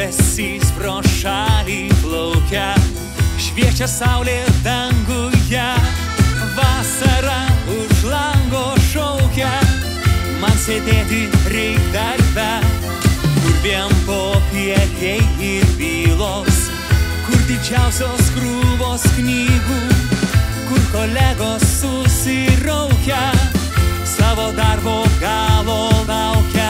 Debesys pro šalį plaukia, šviečia saulė danguje, vasara už lango šaukia, man sėdėti reik darbe, kur vien popieriai ir bylos, kur didžiausios krūvos knygų, kur kolegos susiraukia, savo darbo galo laukia.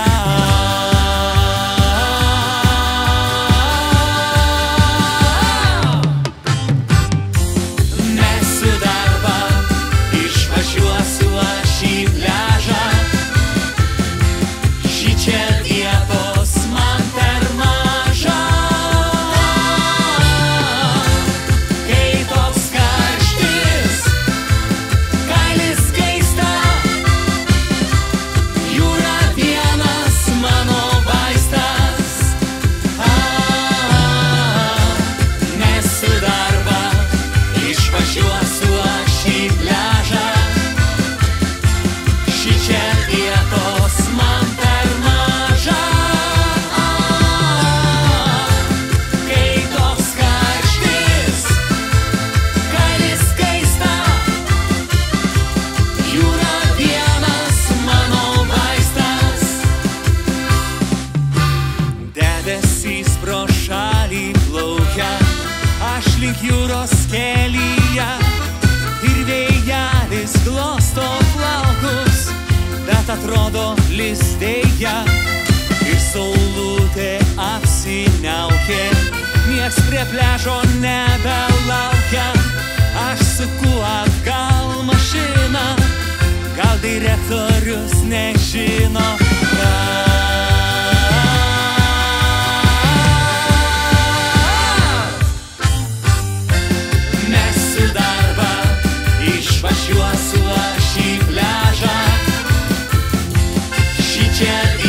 Debesys pro šalį plaukia, aš lyg jūros kelyje, ir vėjelis glosto plaukus, bet atrodo lizdėje, ir saulutė apsiniaukė, nieks prie pliažo nebelaukia, aš suku atgal mašiną, gal direktorius nežino, važiuosiu aš į pliažą, šičia